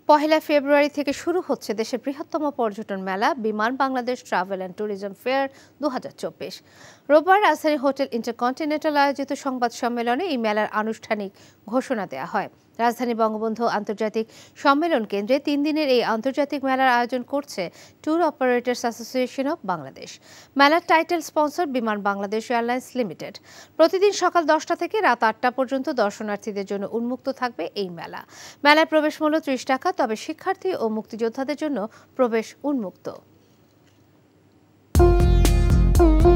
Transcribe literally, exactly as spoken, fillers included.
পহেলা ফেব্রুয়ারি থেকে শুরু হচ্ছে দেশের বৃহত্তম পর্যটন মেলা Biman Bangladesh travel and tourism fair দু হাজার চব্বিশ। রোববার রাজধানী হোটেল ইন্টারকন্টিনেন্টাল আয়োজিত সংবাদ সম্মেলনে এই মেলার আনুষ্ঠানিক ঘোষণা দেওয়া হয়। রাজধানী বঙ্গবন্ধু আন্তর্জাতিক সম্মেলন কেন্দ্রে তিন দিনের এই আন্তর্জাতিক মেলার আয়োজন করছে tour operators association of Bangladesh. মেলার টাইটেল স্পন্সর বিমান বাংলাদেশ এয়ারলাইন্স লিমিটেড। প্রতিদিন সকাল দশটা থেকে রাত আটটা পর্যন্ত দর্শনার্থীদের জন্য উন্মুক্ত থাকবে এই মেলা। মেলার প্রবেশ মূল্য ত্রিশ টাকা, তবে শিক্ষার্থী ও মুক্তিযোদ্ধাদের জন্য প্রবেশ উন্মুক্ত।